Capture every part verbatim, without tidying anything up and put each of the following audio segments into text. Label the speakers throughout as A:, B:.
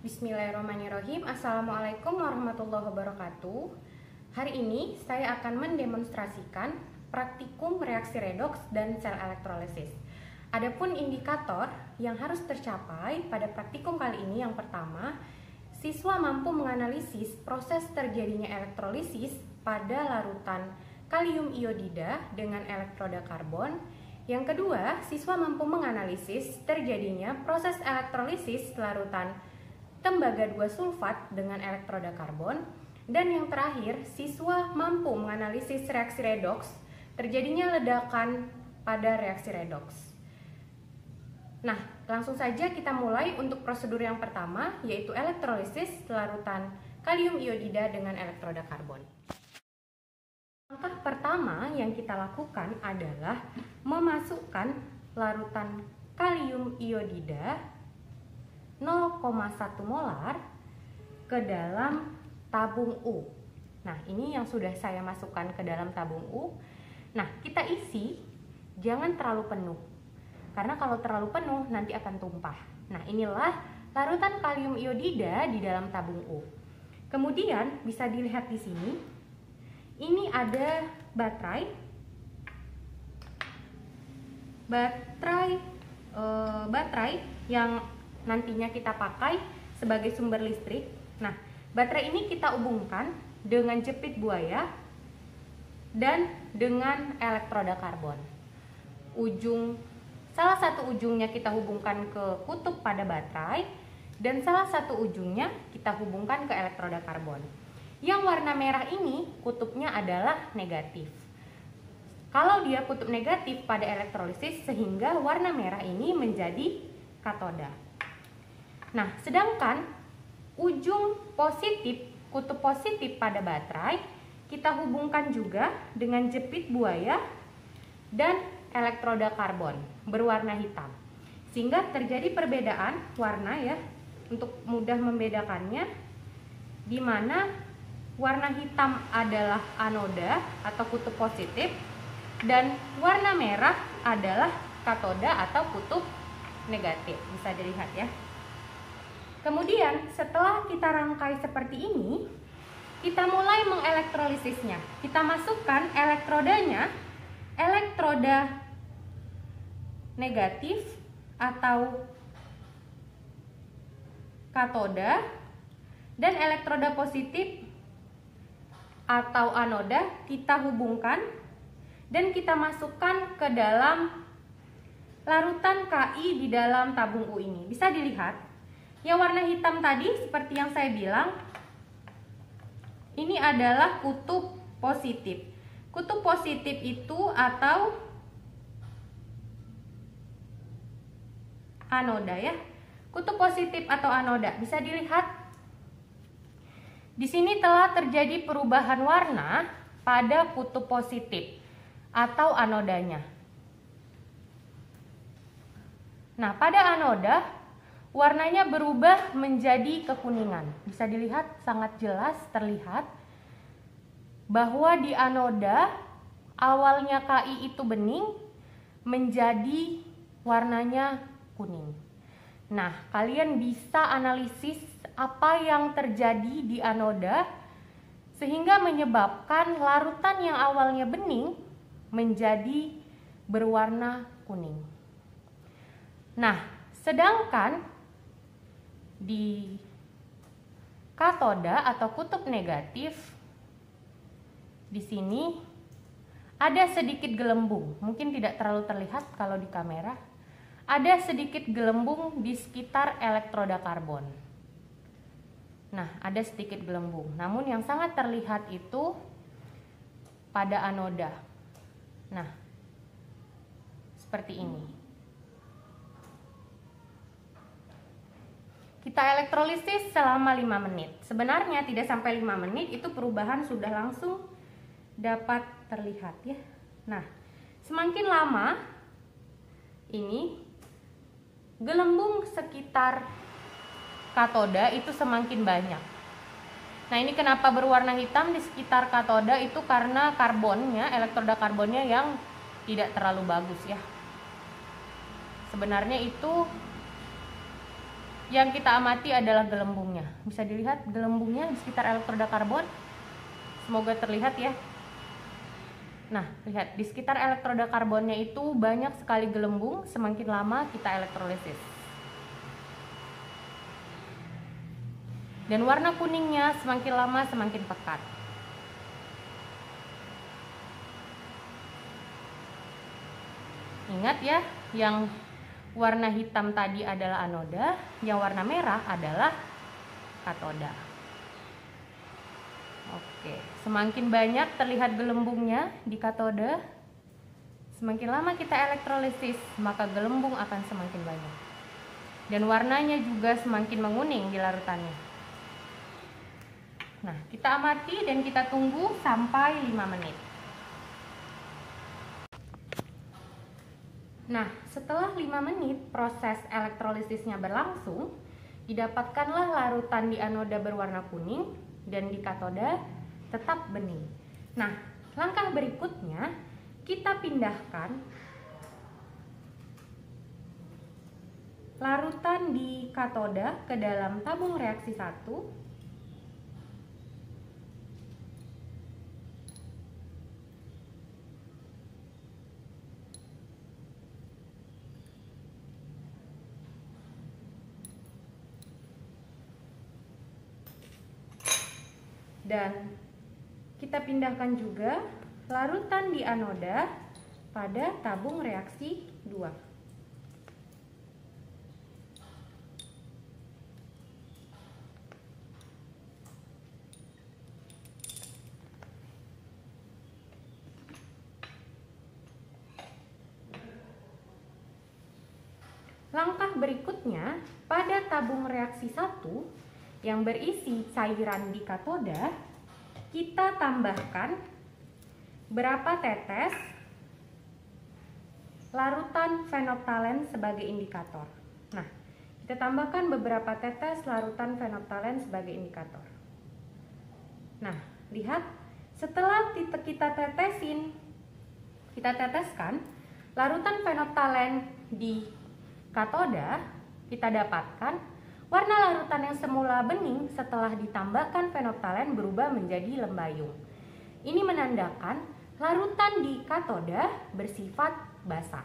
A: Bismillahirrahmanirrahim. Assalamualaikum warahmatullahi wabarakatuh. Hari ini saya akan mendemonstrasikan praktikum reaksi redoks dan sel elektrolisis. Adapun indikator yang harus tercapai pada praktikum kali ini, yang pertama, siswa mampu menganalisis proses terjadinya elektrolisis pada larutan kalium iodida dengan elektroda karbon. Yang kedua, siswa mampu menganalisis terjadinya proses elektrolisis larutan tembaga dua sulfat dengan elektroda karbon. Dan yang terakhir, siswa mampu menganalisis reaksi redoks terjadinya ledakan pada reaksi redoks. Nah, langsung saja kita mulai untuk prosedur yang pertama, yaitu elektrolisis larutan kalium iodida dengan elektroda karbon. Langkah pertama yang kita lakukan adalah memasukkan larutan kalium iodida nol koma satu molar ke dalam tabung U. Nah, ini yang sudah saya masukkan ke dalam tabung U. Nah, kita isi jangan terlalu penuh, karena kalau terlalu penuh nanti akan tumpah. Nah, inilah larutan kalium iodida di dalam tabung U. Kemudian bisa dilihat di sini, ini ada baterai, baterai, e, baterai yang nantinya kita pakai sebagai sumber listrik. Nah, baterai ini kita hubungkan dengan jepit buaya dan dengan elektroda karbon. Ujung salah satu ujungnya kita hubungkan ke kutub pada baterai dan salah satu ujungnya kita hubungkan ke elektroda karbon. Yang warna merah ini kutubnya adalah negatif. Kalau dia kutub negatif pada elektrolisis, sehingga warna merah ini menjadi katoda. Nah, sedangkan ujung positif, kutub positif pada baterai kita hubungkan juga dengan jepit buaya dan elektroda karbon berwarna hitam, sehingga terjadi perbedaan warna ya. Untuk mudah membedakannya, di mana warna hitam adalah anoda atau kutub positif dan warna merah adalah katoda atau kutub negatif. Bisa dilihat ya. Kemudian setelah kita rangkai seperti ini, kita mulai mengelektrolisisnya. Kita masukkan elektrodanya, elektroda negatif atau katoda dan elektroda positif atau anoda kita hubungkan dan kita masukkan ke dalam larutan K I di dalam tabung U ini. Bisa dilihat, yang warna hitam tadi seperti yang saya bilang, ini adalah kutub positif. Kutub positif itu atau anoda ya. Kutub positif atau anoda bisa dilihat. Di sini telah terjadi perubahan warna pada kutub positif atau anodanya. Nah, pada anoda warnanya berubah menjadi kekuningan. Bisa dilihat, sangat jelas terlihat bahwa di anoda awalnya K I itu bening menjadi warnanya kuning. Nah, kalian bisa analisis apa yang terjadi di anoda sehingga menyebabkan larutan yang awalnya bening menjadi berwarna kuning. Nah, sedangkan di katoda atau kutub negatif, di sini ada sedikit gelembung. Mungkin tidak terlalu terlihat kalau di kamera. Ada sedikit gelembung di sekitar elektroda karbon. Nah, ada sedikit gelembung. Namun yang sangat terlihat itu pada anoda. Nah, seperti ini. Kita elektrolisis selama lima menit. Sebenarnya tidak sampai lima menit, itu perubahan sudah langsung dapat terlihat ya. Nah, semakin lama ini gelembung sekitar katoda itu semakin banyak. Nah, ini kenapa berwarna hitam di sekitar katoda, itu karena karbonnya, elektroda karbonnya yang tidak terlalu bagus ya. Sebenarnya itu Yang kita amati adalah gelembungnya. Bisa dilihat gelembungnya di sekitar elektroda karbon. Semoga terlihat ya. Nah, lihat di sekitar elektroda karbonnya itu banyak sekali gelembung semakin lama kita elektrolisis. Dan warna kuningnya semakin lama semakin pekat. Ingat ya, yang warna hitam tadi adalah anoda, yang warna merah adalah katoda. Oke, semakin banyak terlihat gelembungnya di katoda, semakin lama kita elektrolisis, maka gelembung akan semakin banyak. Dan warnanya juga semakin menguning di larutannya. Nah, kita amati dan kita tunggu sampai lima menit. Nah, setelah lima menit proses elektrolisisnya berlangsung, didapatkanlah larutan di anoda berwarna kuning dan di katoda tetap bening. Nah, langkah berikutnya kita pindahkan larutan di katoda ke dalam tabung reaksi satu. Dan kita pindahkan juga larutan di anoda pada tabung reaksi dua. Langkah berikutnya, pada tabung reaksi satu yang berisi cairan di katoda, kita tambahkan berapa tetes larutan fenoftalen sebagai indikator. Nah, kita tambahkan beberapa tetes larutan fenoftalen sebagai indikator. Nah, lihat, setelah kita tetesin, kita teteskan larutan fenoftalen di katoda, kita dapatkan warna larutan yang semula bening setelah ditambahkan fenoftalen berubah menjadi lembayung. Ini menandakan larutan di katoda bersifat basah.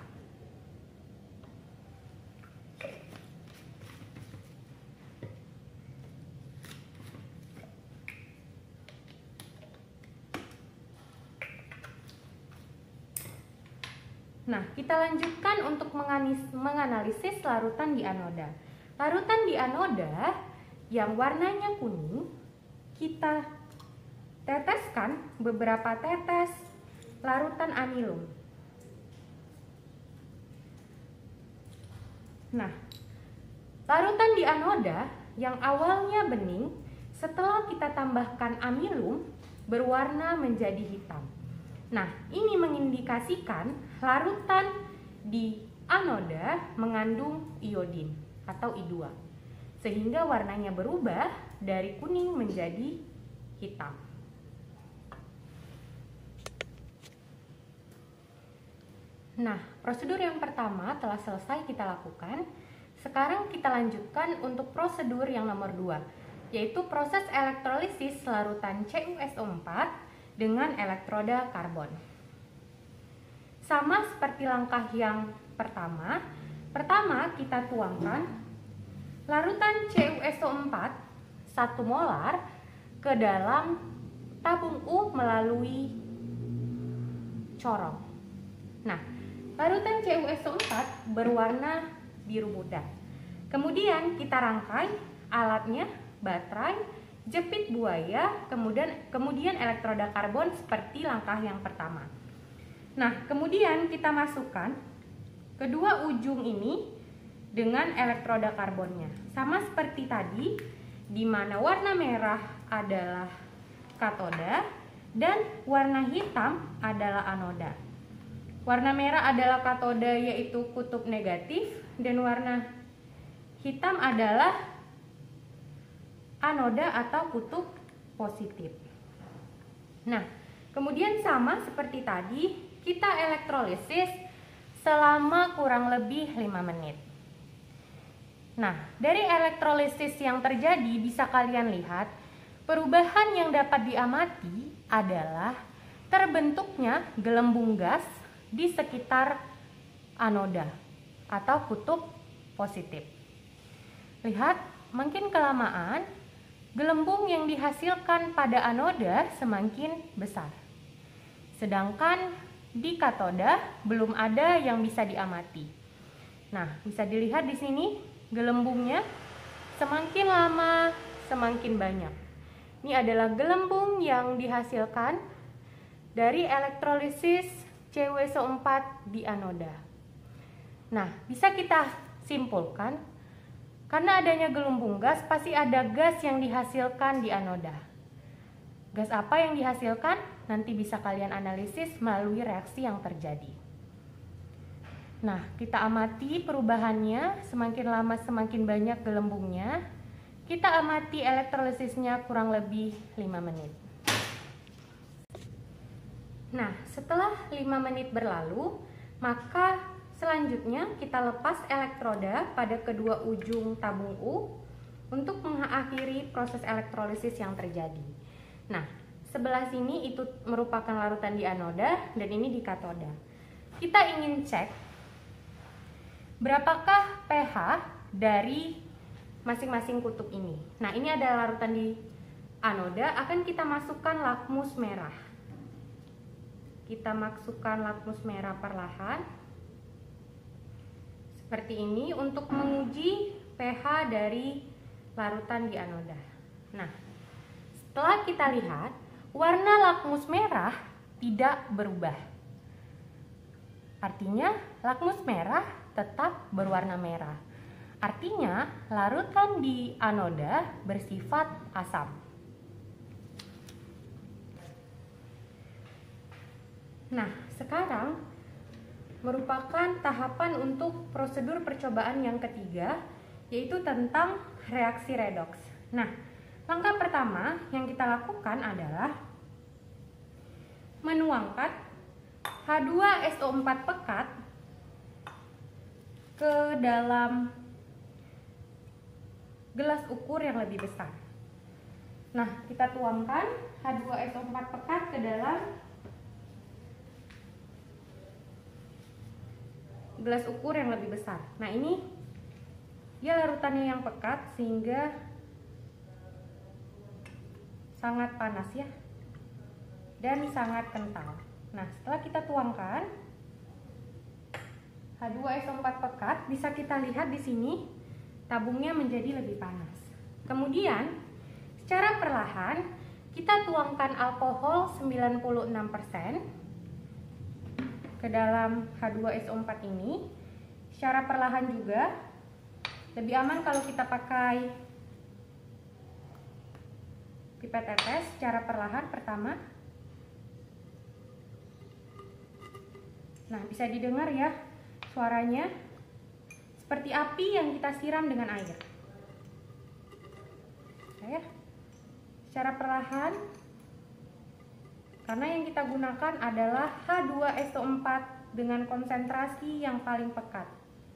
A: Nah, kita lanjutkan untuk menganalisis larutan di anoda. Larutan di anoda yang warnanya kuning, kita teteskan beberapa tetes larutan anilum. Nah, larutan di anoda yang awalnya bening, setelah kita tambahkan amilum, berwarna menjadi hitam. Nah, ini mengindikasikan larutan di anoda mengandung iodin atau I dua, sehingga warnanya berubah dari kuning menjadi hitam. Nah, prosedur yang pertama telah selesai kita lakukan. Sekarang kita lanjutkan untuk prosedur yang nomor dua, yaitu proses elektrolisis larutan C u S O empat dengan elektroda karbon. Sama seperti langkah yang pertama, pertama kita tuangkan larutan C u S O empat satu molar ke dalam tabung U melalui corong. Nah, larutan C u S O empat berwarna biru muda. Kemudian kita rangkai alatnya, baterai, jepit buaya, kemudian kemudian elektroda karbon seperti langkah yang pertama. Nah, kemudian kita masukkan kedua ujung ini dengan elektroda karbonnya. Sama seperti tadi, di mana warna merah adalah katoda dan warna hitam adalah anoda. Warna merah adalah katoda yaitu kutub negatif dan warna hitam adalah anoda atau kutub positif. Nah, kemudian sama seperti tadi, kita elektrolisis selama kurang lebih lima menit. Nah, dari elektrolisis yang terjadi bisa kalian lihat, perubahan yang dapat diamati adalah terbentuknya gelembung gas di sekitar anoda atau kutub positif. Lihat, makin kelamaan gelembung yang dihasilkan pada anoda semakin besar. Sedangkan di katoda belum ada yang bisa diamati. Nah, bisa dilihat di sini gelembungnya semakin lama semakin banyak. Ini adalah gelembung yang dihasilkan dari elektrolisis C W S O empat di anoda. Nah, bisa kita simpulkan, karena adanya gelembung gas pasti ada gas yang dihasilkan di anoda. Gas apa yang dihasilkan? Nanti bisa kalian analisis melalui reaksi yang terjadi. Nah, kita amati perubahannya, semakin lama semakin banyak gelembungnya. Kita amati elektrolisisnya kurang lebih lima menit. Nah, setelah lima menit berlalu, maka selanjutnya kita lepas elektroda pada kedua ujung tabung U untuk mengakhiri proses elektrolisis yang terjadi. Nah, sebelah sini itu merupakan larutan di anoda dan ini di katoda. Kita ingin cek berapakah pH dari masing-masing kutub ini. Nah, ini ada larutan di anoda, akan kita masukkan lakmus merah. Kita masukkan lakmus merah perlahan. Seperti ini untuk menguji pH dari larutan di anoda. Nah, setelah kita lihat, warna lakmus merah tidak berubah. Artinya, lakmus merah tetap berwarna merah. Artinya, larutan di anoda bersifat asam. Nah, sekarang merupakan tahapan untuk prosedur percobaan yang ketiga, yaitu tentang reaksi redoks. Nah, langkah pertama yang kita lakukan adalah menuangkan H dua S O empat pekat ke dalam gelas ukur yang lebih besar. Nah, kita tuangkan H dua S O empat pekat ke dalam gelas ukur yang lebih besar. Nah, ini dia larutannya yang pekat sehingga sangat panas ya, dan sangat kental. Nah, setelah kita tuangkan H dua S O empat pekat, bisa kita lihat di sini tabungnya menjadi lebih panas. Kemudian, secara perlahan kita tuangkan alkohol sembilan puluh enam persen ke dalam H dua S O empat ini. Secara perlahan juga, lebih aman kalau kita pakai pipet tetes secara perlahan pertama. Nah, bisa didengar ya suaranya seperti api yang kita siram dengan air. Ya, secara perlahan, karena yang kita gunakan adalah H dua S O empat dengan konsentrasi yang paling pekat.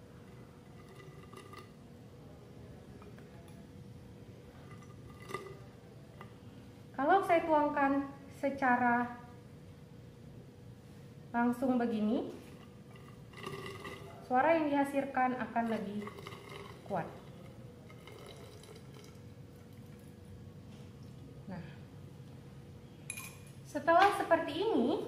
A: Kalau saya tuangkan secara langsung begini, suara yang dihasilkan akan lebih kuat. Nah, setelah seperti ini,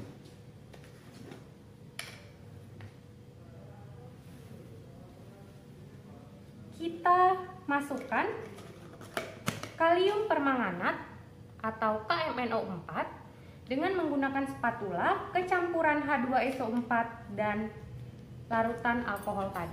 A: kita masukkan kalium permanganat atau K M N O empat dengan menggunakan spatula ke campuran H dua S O empat dan larutan alkohol tadi.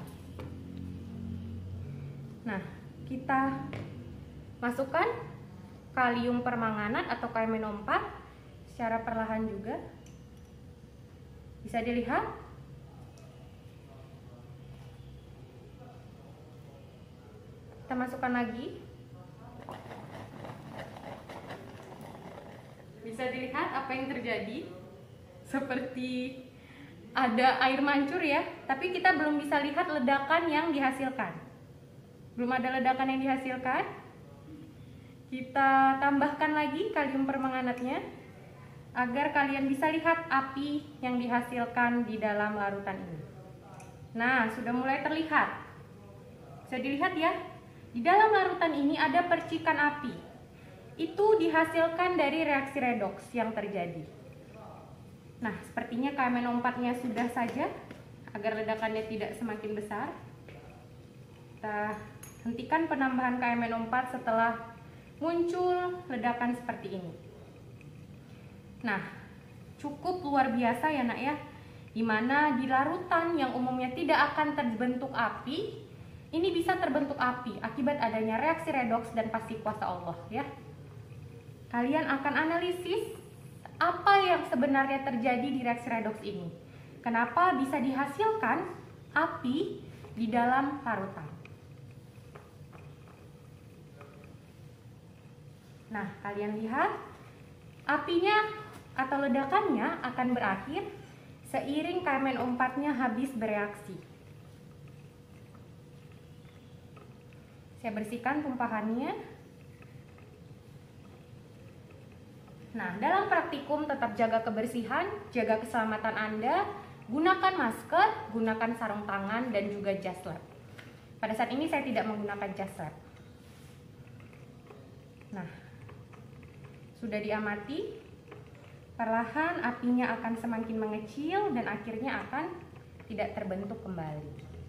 A: Nah, kita masukkan kalium permanganat atau K M N O empat secara perlahan juga. Bisa dilihat. Kita masukkan lagi. Bisa dilihat apa yang terjadi, seperti ada air mancur ya, tapi kita belum bisa lihat ledakan yang dihasilkan. Belum ada ledakan yang dihasilkan. Kita tambahkan lagi kalium permanganatnya agar kalian bisa lihat api yang dihasilkan di dalam larutan ini. Nah, sudah mulai terlihat. Bisa dilihat ya, di dalam larutan ini ada percikan api. Itu dihasilkan dari reaksi redoks yang terjadi. Nah, sepertinya K M N O empat-nya sudah saja. Agar ledakannya tidak semakin besar, kita hentikan penambahan K M N O empat setelah muncul ledakan seperti ini. Nah, cukup luar biasa ya nak ya, dimana di larutan yang umumnya tidak akan terbentuk api, ini bisa terbentuk api akibat adanya reaksi redoks dan pasti kuasa Allah ya. Kalian akan analisis apa yang sebenarnya terjadi di reaksi redoks ini. Kenapa bisa dihasilkan api di dalam larutan. Nah, kalian lihat apinya atau ledakannya akan berakhir seiring K M N O empat-nya habis bereaksi. Saya bersihkan tumpahannya. Nah, dalam praktikum tetap jaga kebersihan, jaga keselamatan Anda, gunakan masker, gunakan sarung tangan, dan juga jas lab. Pada saat ini saya tidak menggunakan jas lab. Nah, sudah diamati. Perlahan apinya akan semakin mengecil dan akhirnya akan tidak terbentuk kembali.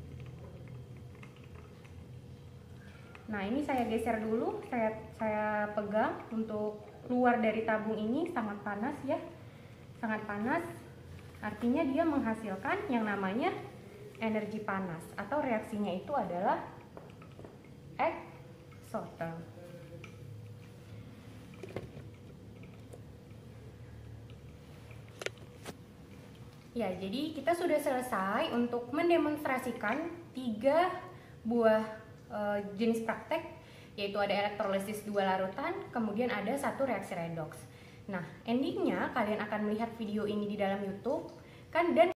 A: Nah, ini saya geser dulu, saya saya pegang untuk luar dari tabung ini sangat panas ya. Sangat panas. Artinya dia menghasilkan yang namanya energi panas atau reaksinya itu adalah exotherm. Ya, jadi kita sudah selesai untuk mendemonstrasikan tiga buah e, jenis praktek, yaitu ada elektrolisis dua larutan, kemudian ada satu reaksi redoks. Nah, endingnya kalian akan melihat video ini di dalam YouTube kan, dan